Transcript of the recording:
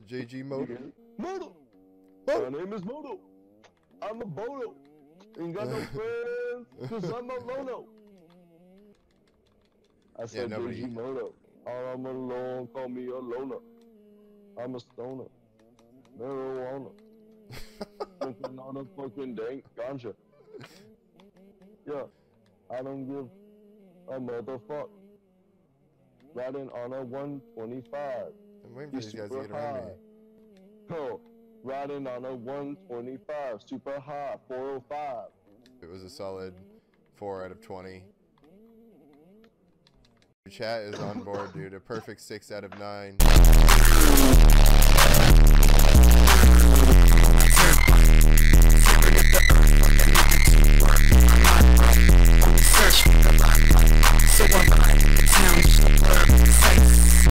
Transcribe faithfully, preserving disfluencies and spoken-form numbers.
J G Moto. Moto. Moto. My name is Moto. I'm a Bodo. Ain't got no friends, cause I'm a lono. I said nobody- J G Moto. I'm alone, call me a loner. I'm a stoner. Marijuana. Smoking on a fucking dank ganja. Yeah, I don't give a motherfuck. Riding on a one twenty-five. I'm waiting for He's these guys to super get around me. high. Oh, riding on a one twenty-five, super high, four oh five. It was a solid four out of twenty. Chat is on board, dude. A perfect six out of nine. Search for the light, so I'm